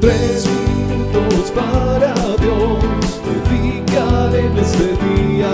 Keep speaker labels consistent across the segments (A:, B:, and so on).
A: 3 minutos para Dios, dedícale en este día.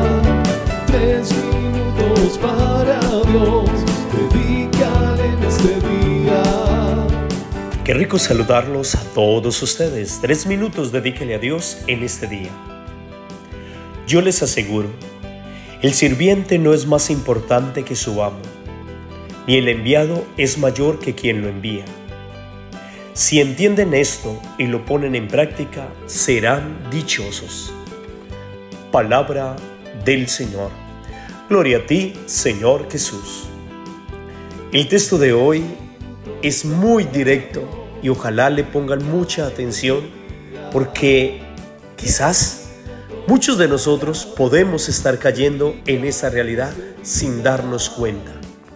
A: 3 minutos para Dios, dedícale en este día.
B: Qué rico saludarlos a todos ustedes. 3 minutos dedíquele a Dios en este día. Yo les aseguro, el sirviente no es más importante que su amo, ni el enviado es mayor que quien lo envía. Si entienden esto y lo ponen en práctica, serán dichosos. Palabra del Señor. Gloria a ti, Señor Jesús. El texto de hoy es muy directo y ojalá le pongan mucha atención, porque quizás muchos de nosotros podemos estar cayendo en esa realidad sin darnos cuenta.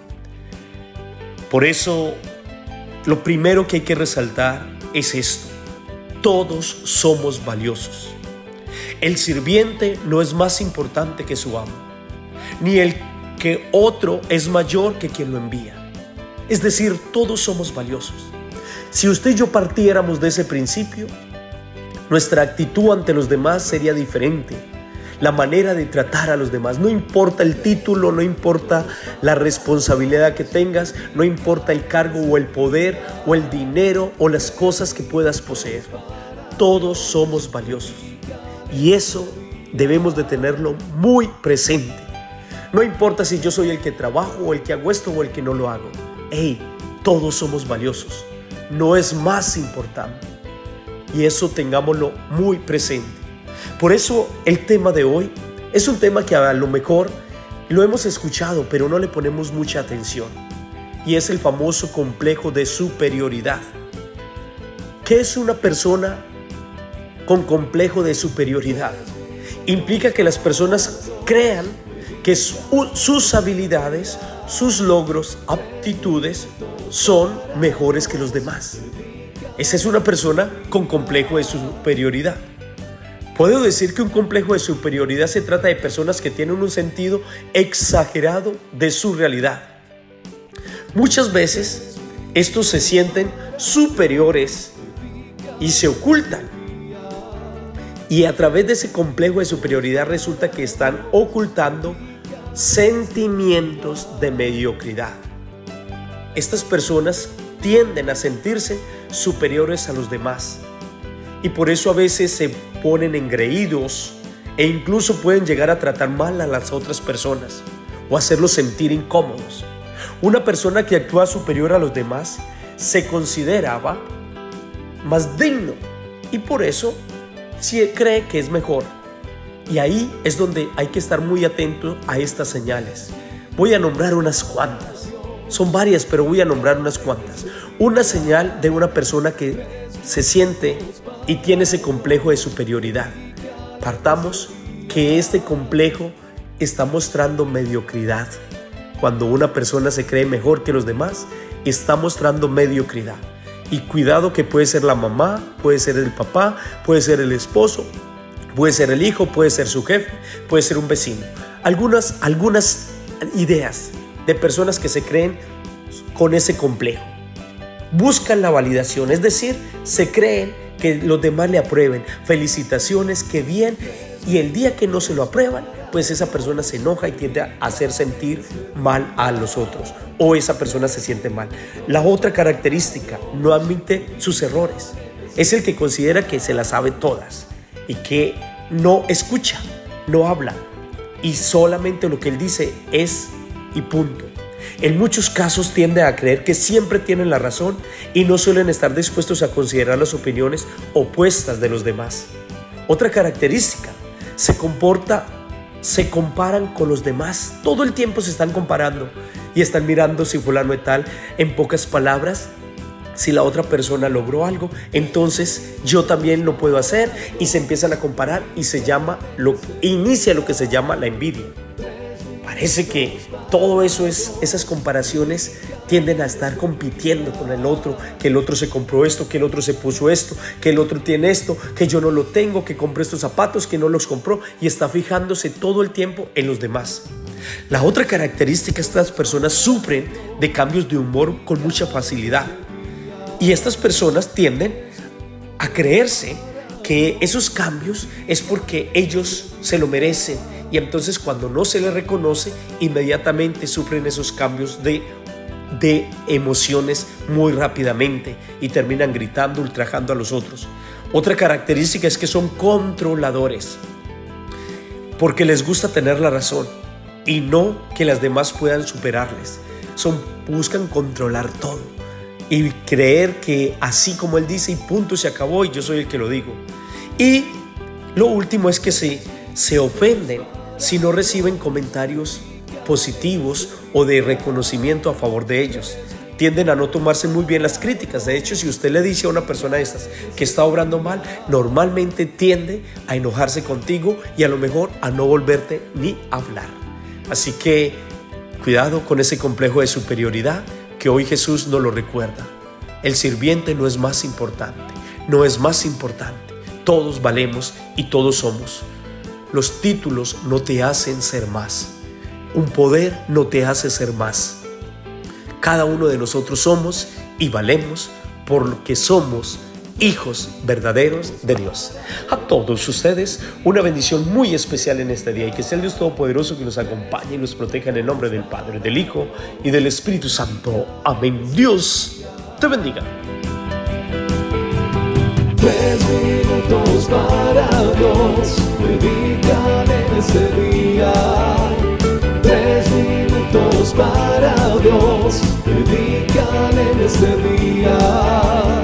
B: Por eso, lo primero que hay que resaltar es esto: todos somos valiosos. El sirviente no es más importante que su amo, ni el que otro es mayor que quien lo envía. Es decir, todos somos valiosos. Si usted y yo partiéramos de ese principio, nuestra actitud ante los demás sería diferente. La manera de tratar a los demás, no importa el título, no importa la responsabilidad que tengas, no importa el cargo o el poder o el dinero o las cosas que puedas poseer. Todos somos valiosos y eso debemos de tenerlo muy presente. No importa si yo soy el que trabajo o el que hago esto o el que no lo hago. Todos somos valiosos, no es más importante, y eso tengámoslo muy presente. Por eso el tema de hoy es un tema que a lo mejor lo hemos escuchado, pero no le ponemos mucha atención, y es el famoso complejo de superioridad. ¿Qué es una persona con complejo de superioridad? Implica que las personas crean que sus habilidades, sus logros, aptitudes son mejores que los demás. Esa es una persona con complejo de superioridad. Puedo decir que un complejo de superioridad se trata de personas que tienen un sentido exagerado de su realidad. Muchas veces estos se sienten superiores y se ocultan. Y a través de ese complejo de superioridad resulta que están ocultando sentimientos de mediocridad. Estas personas tienden a sentirse superiores a los demás y por eso a veces se ponen engreídos e incluso pueden llegar a tratar mal a las otras personas o hacerlos sentir incómodos. Una persona que actúa superior a los demás se consideraba más digno y por eso cree que es mejor. Y ahí es donde hay que estar muy atento a estas señales. Voy a nombrar unas cuantas. Son varias, pero voy a nombrar unas cuantas. Una señal de una persona que se siente y tiene ese complejo de superioridad. Partamos que este complejo está mostrando mediocridad. Cuando una persona se cree mejor que los demás, está mostrando mediocridad. Y cuidado, que puede ser la mamá, puede ser el papá, puede ser el esposo, puede ser el hijo, puede ser su jefe, puede ser un vecino. Algunas ideas de personas que se creen con ese complejo. Buscan la validación, es decir, se creen que los demás le aprueben. Felicitaciones, qué bien. Y el día que no se lo aprueban, pues esa persona se enoja y tiende a hacer sentir mal a los otros. O esa persona se siente mal. La otra característica, no admite sus errores. Es el que considera que se las sabe todas y que no escucha, no habla y solamente lo que él dice es y punto. En muchos casos tiende a creer que siempre tienen la razón y no suelen estar dispuestos a considerar las opiniones opuestas de los demás. Otra característica, se comparan con los demás. Todo el tiempo se están comparando y están mirando si fulano de tal, en pocas palabras, si la otra persona logró algo, entonces yo también lo puedo hacer, y se empiezan a comparar y inicia lo que se llama la envidia. Parece que todo eso esas comparaciones tienden a estar compitiendo con el otro, que el otro se compró esto, que el otro se puso esto, que el otro tiene esto, que yo no lo tengo, que compré estos zapatos, que no los compró, y está fijándose todo el tiempo en los demás. La otra característica, estas personas sufren de cambios de humor con mucha facilidad. Y estas personas tienden a creerse que esos cambios es porque ellos se lo merecen, y entonces cuando no se les reconoce, inmediatamente sufren esos cambios de emociones muy rápidamente y terminan gritando, ultrajando a los otros. Otra característica es que son controladores, porque les gusta tener la razón y no que las demás puedan superarles. Buscan controlar todo y creer que así como él dice y punto, se acabó y yo soy el que lo digo. Y lo último es que se ofenden si no reciben comentarios positivos o de reconocimiento a favor de ellos. Tienden a no tomarse muy bien las críticas. De hecho, si usted le dice a una persona de estas que está obrando mal, normalmente tiende a enojarse contigo y a lo mejor a no volverte ni hablar. Así que cuidado con ese complejo de superioridad que hoy Jesús nos lo recuerda. El sirviente no es más importante, no es más importante. Todos valemos y todos somos. Los títulos no te hacen ser más. Un poder no te hace ser más. Cada uno de nosotros somos y valemos porque somos hijos verdaderos de Dios. A todos ustedes una bendición muy especial en este día, y que sea el Dios Todopoderoso que nos acompañe y nos proteja en el nombre del Padre, del Hijo y del Espíritu Santo. Amén. Dios te bendiga.
A: 3 minutos para Dios, dedican en este día. 3 minutos para Dios, dedican en este día.